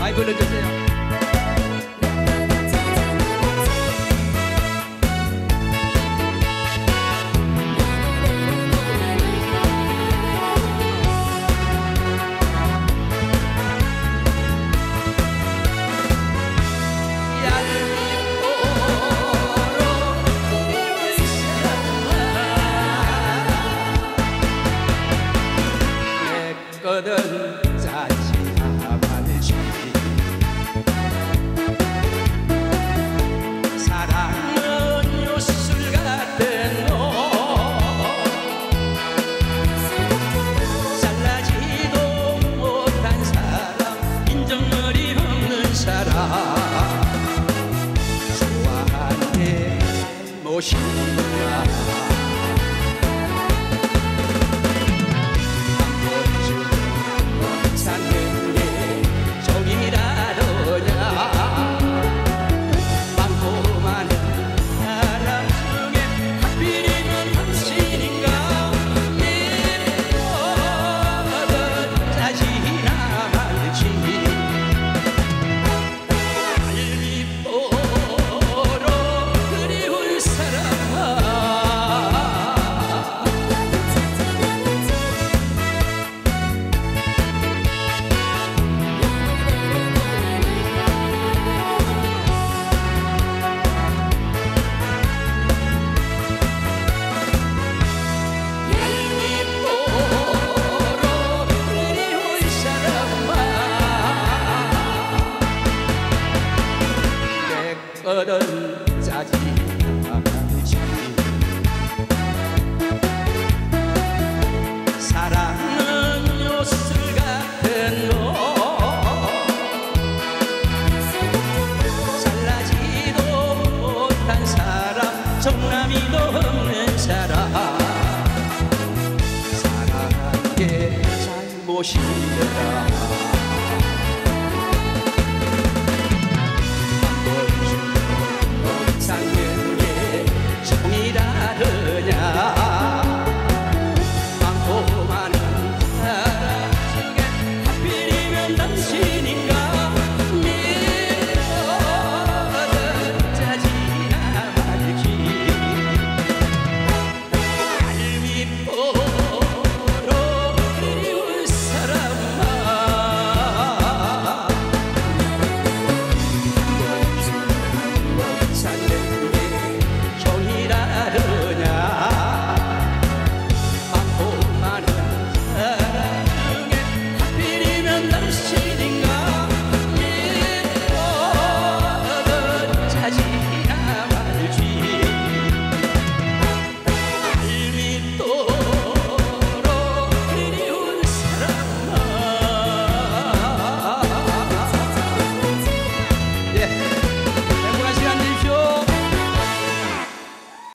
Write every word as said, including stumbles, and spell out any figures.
많이 불러주세요. 거든 짜지나 말지 사랑은 요술 같은 너 잘나지도 못한 사람 인정머리 없는 사람 좋아하는데 무엇인가 거든 짜지 않지 사랑은 요술 같은 너 잘나지도 못한 사람 정남이도 없는 사람 사랑한 게 잘못이더라 사는 게 정이라느냐 많고 많은 사람 중에 하필이면 당신인가